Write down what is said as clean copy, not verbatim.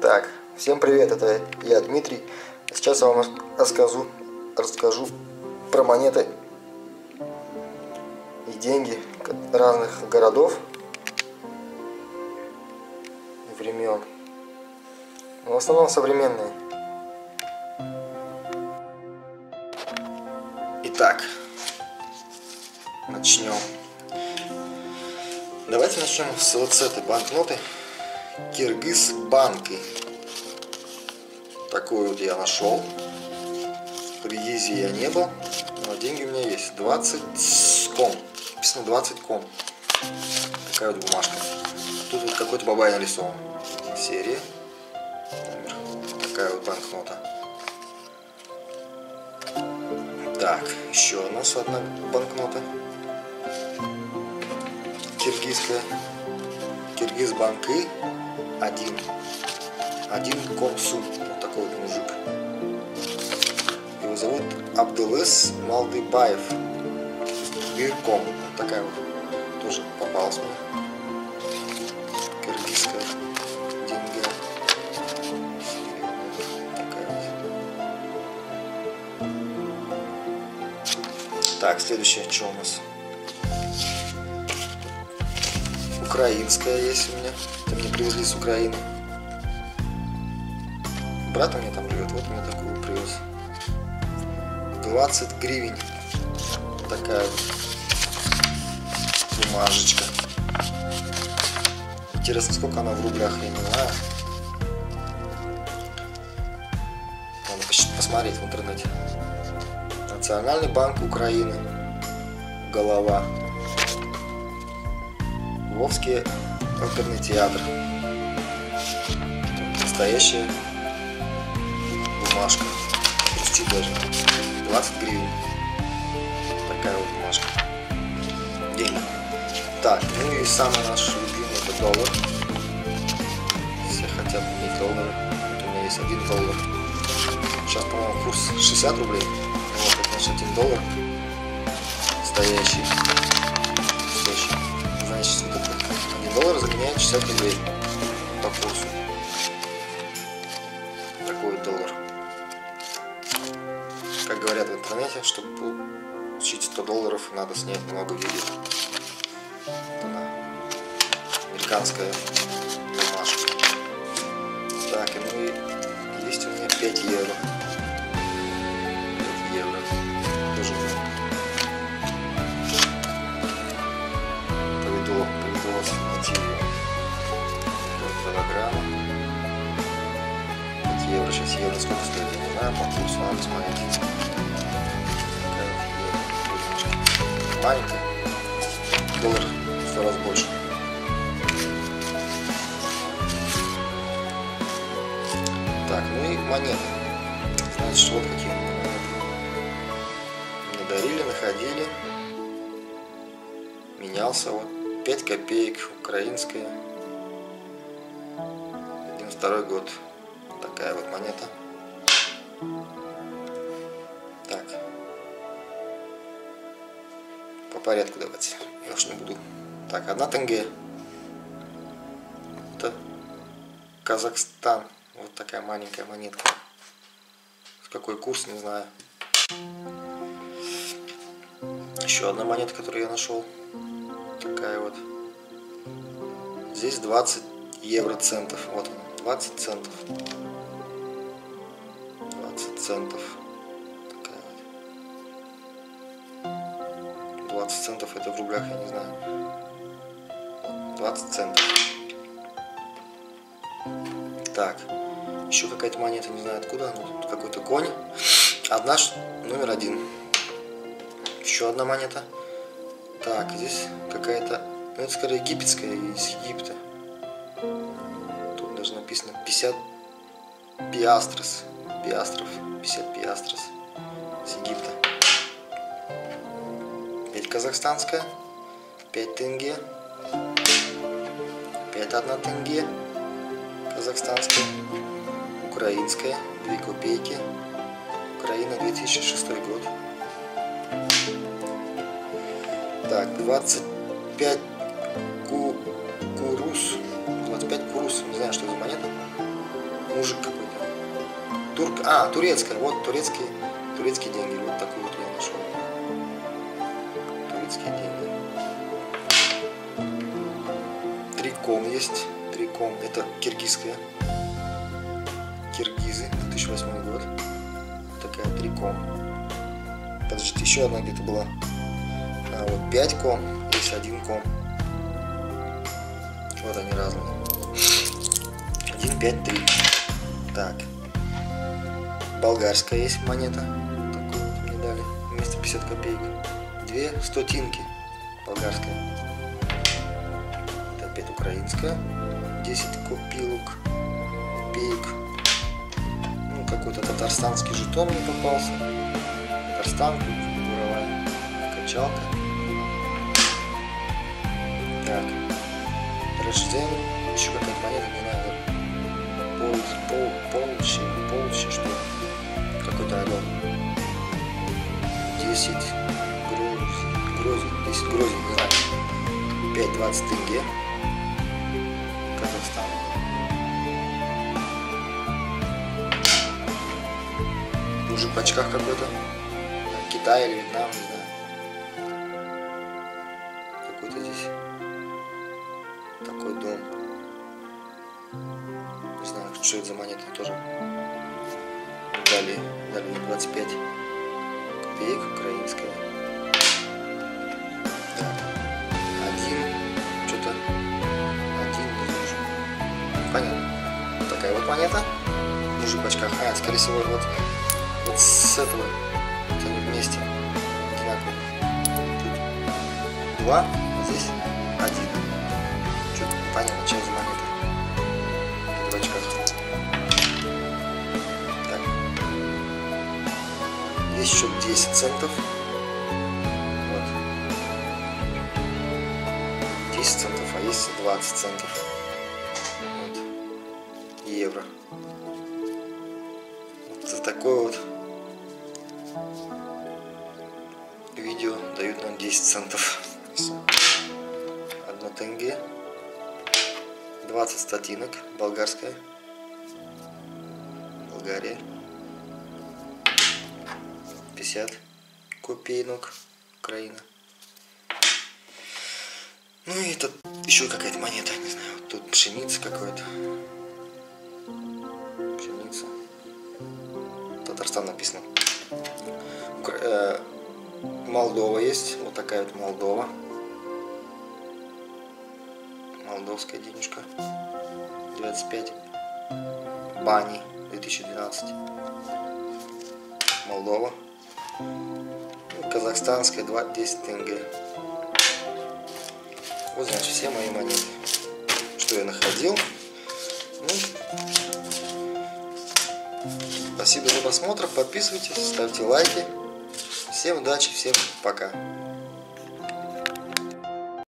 Так, всем привет, это я, Дмитрий. Сейчас я вам расскажу про монеты и деньги разных городов и времен. Но в основном современные. Итак, начнем. Давайте начнем вот с этой банкноты Киргизбанки. Такую вот я нашел. В Киргизии я не был, но деньги у меня есть. 20 ком. Написано 20 ком. Такая вот бумажка. Тут вот какой-то бабай нарисован. Серия. Номер. Такая вот банкнота. Так, еще у нас одна банкнота. Киргизская. Киргизбанки. Один комсу. Вот такой вот мужик. Его зовут Абдулес Малдыбаев. Бирком. Вот такая вот. Тоже попалась мне. Киргизская деньга. Такая вот. Так, следующее, что у нас? Украинская есть у меня. Это мне привезли с Украины. Брат у меня там живет, вот мне такую привез. 20 гривен. Такая вот бумажечка. Интересно, сколько она в рублях, я не знаю. Надо посмотреть в интернете. Национальный банк Украины. Голова. Львовский оперный театр. Настоящая бумажка. Хрустит даже. 20 гривен. Такая вот бумажка. Деньги. Так, ну и самый наш любимый — это доллар. Все хотят иметь доллары. Вот у меня есть $1. Сейчас, по-моему, курс 60 рублей. Вот, это наш $1. Настоящий. Значит, вот это $1 заменяет 60 рублей по курсу. Такой вот доллар. Как говорят в интернете, чтобы получить $100, надо снять много видео. Вот она, американская бумажка. Так, ну и есть у меня 5 евро. 5 евро. Тоже повезло найти ее. Килограмма. 5 евро. Сейчас евро сколько стоит, я не знаю, по курсу надо смотреть. Маленькая. Доллар в 100 раз больше. Так, ну и монеты. Значит, вот какие монеты. Мне дарили, находили. Менялся вот. 5 копеек. Украинская. 92 год. Такая вот монета. Так. По порядку давайте. Я уж не буду. Так, 1 тенге. Это Казахстан. Вот такая маленькая монетка. С какой курс, не знаю. Еще одна монета, которую я нашел. Такая вот. Здесь 20 евроцентов. Вот она. 20 центов. 20 центов. 20 центов это в рублях, я не знаю. 20 центов. Так. Еще какая-то монета, не знаю откуда. Ну, тут какой-то конь. Одна, номер 1. Еще одна монета. Так, здесь какая-то... Ну, это скорее египетская, из Египта. Тут даже написано 50 пиастрос. Пиастров. 50 пиастрос. Из Египта. 5 казахстанская, 5 тенге, 5 1 тенге, казахстанская, украинская, 2 копейки, Украина, 2006 год. Так, 25 курус, 25 курус, не знаю, что за монета. Мужик какой-то. Турецкая. Вот турецкие деньги. Вот такую вот я нашел. Турецкие деньги. 3 ком есть. 3 ком. Это киргизская. Киргизы. 2008 год. Такая 3 ком. Подожди, еще одна где-то была. Вот 5 ком. Есть 1 ком. Вот они разные. 1, 5, 3. Так. Болгарская есть монета. Такую вот мне дали. Вместо 50 копеек. 2 стотинки. Болгарская. Это опять украинская. 10 копилок. Копеек. Ну, какой-то татарстанский жетон мне попался. Татарстанка. Буровая. Качалка. Так. Рождение. Еще какая-то монета, не знаю. Полчи, что ли? Какой-то орел. 10 Грозин, 10 Грозин, не знаю. 5-20 тенге. Казахстан. Мужик в очках какой-то. Китай или Вьетнам, не знаю. Какой-то здесь. Такой дом. Не знаю, что это за монета тоже. Дали 25 копеек, украинская. Так. 1, что-то 1, не вижу. Понятно. Вот такая вот монета. Мужик в очках. Скорее всего, вот с этого. Вот они вместе. Одинаковые. Тут 2, а здесь 1. Что-то непонятно, что за монета. В очках. Так. Есть еще 10 центов. Вот. 10 центов, а есть 20 центов. Вот. Евро. Вот за такое вот видео дают нам 10 центов. 1 тенге. 20 стотинок, болгарская. Болгария. 50 копеек, Украина. Ну и тут еще какая-то монета, не знаю. Вот тут пшеница какая-то. Пшеница. Татарстан написано. Молдова есть. Вот такая вот Молдова. Молдовская денежка. 25. Бани. 2012. Молдова. Ну, казахстанская 10 тенге. Вот, значит, все мои монеты, что я находил. Ну, спасибо за просмотр. Подписывайтесь, ставьте лайки. Всем удачи, всем пока.